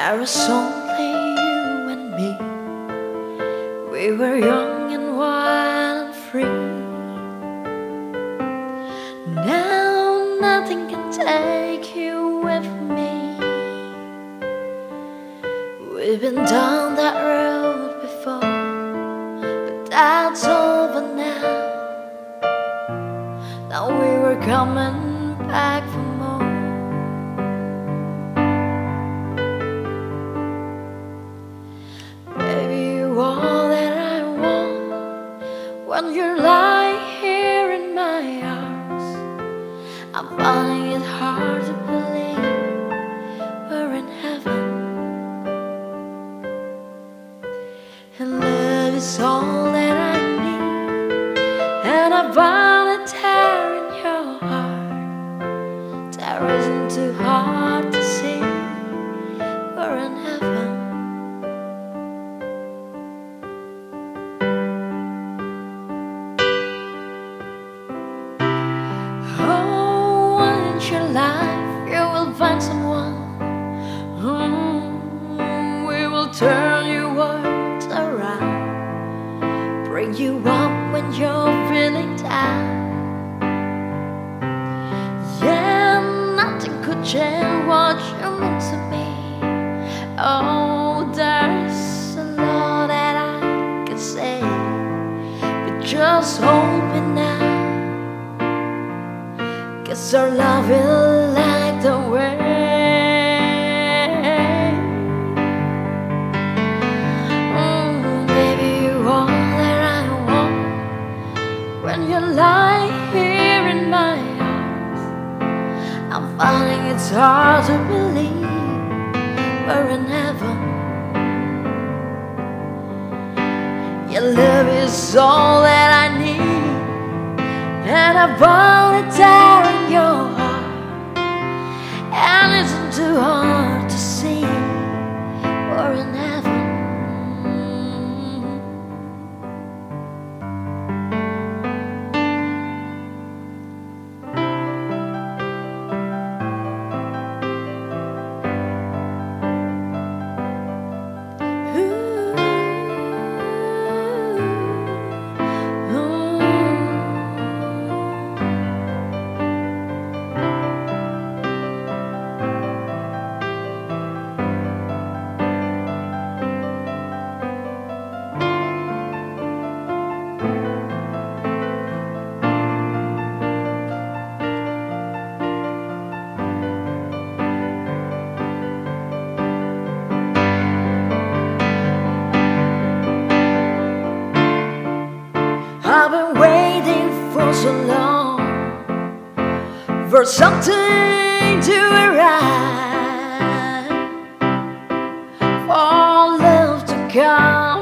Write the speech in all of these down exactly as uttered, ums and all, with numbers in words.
There was only you and me. We were young and wild and free. Now nothing can take you away from me. We've been down that road before, but that's over now. Now we were coming back for more. All that I want when you're lying here in my arms. I'm finding it hard to believe we're in heaven. And love is all that I need, and I found it there in your heart. There isn't too hard to see we're in heaven. Your life, you will find someone whom we will turn your world around, bring you up when you're feeling down. Yeah, nothing could change what you mean to me. Oh, there's a lot that I could say, but just hold me now. Guess our love will light the way. Mm, baby, you're all that I want when you lie here in my arms. I'm finding it's hard to believe we're in heaven. Your love is all that I need, and I found it there in your heart. And it's too hard to see we're in heaven. I've been waiting for so long for something to arrive, for love to come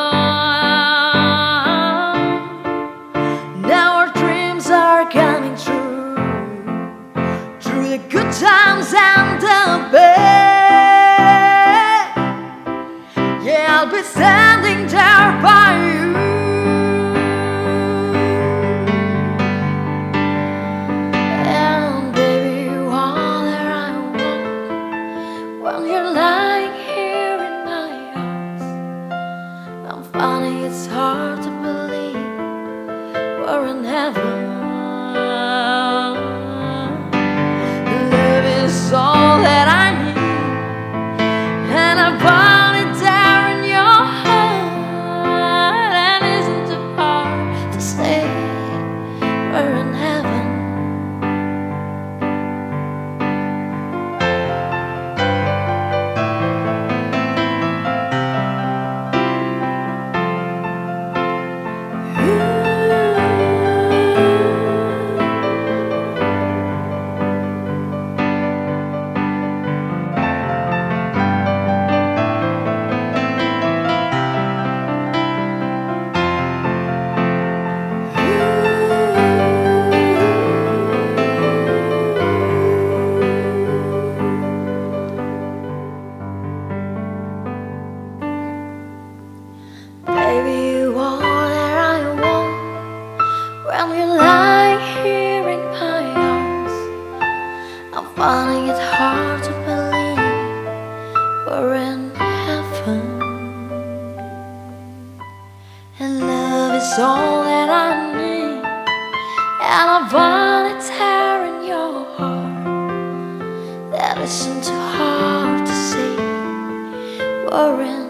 along. Now our dreams are coming true, through the good times and the bad. Yeah, I'll be standing there by you. When you're lying here in my arms, I'm finding it's hard to believe we're in heaven. Love is all that I need, and I found it there in your heart. And isn't it hard to say we're in heaven? Baby, you are that I want when you lie here in my arms. I'm finding it hard to believe we're in heaven. And love is all that I need, and I find it tearing your heart. That isn't too hard to see. We're in